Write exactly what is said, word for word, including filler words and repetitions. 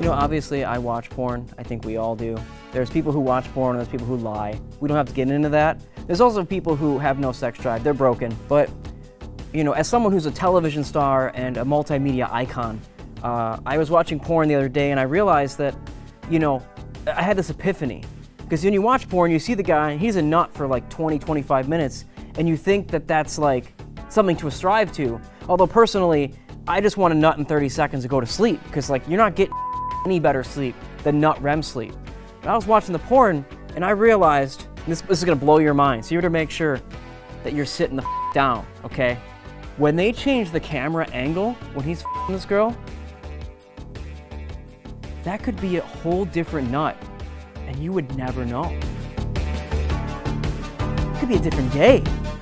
know, obviously I watch porn. I think we all do. There's people who watch porn and there's people who lie. We don't have to get into that. There's also people who have no sex drive. They're broken. But, you know, as someone who's a television star and a multimedia icon, uh, I was watching porn the other day and I realized that, you know, I had this epiphany. Because when you watch porn, you see the guy, and he's a nut for like twenty, twenty-five minutes, and you think that that's like something to strive to. Although personally, I just want a nut in thirty seconds to go to sleep, because like you're not getting any better sleep than nut R E M sleep. But I was watching the porn, and I realized, and this, this is gonna blow your mind, so you better make sure that you're sitting the f down, okay? When they change the camera angle, when he's f***ing this girl, that could be a whole different nut. And you would never know. It could be a different day.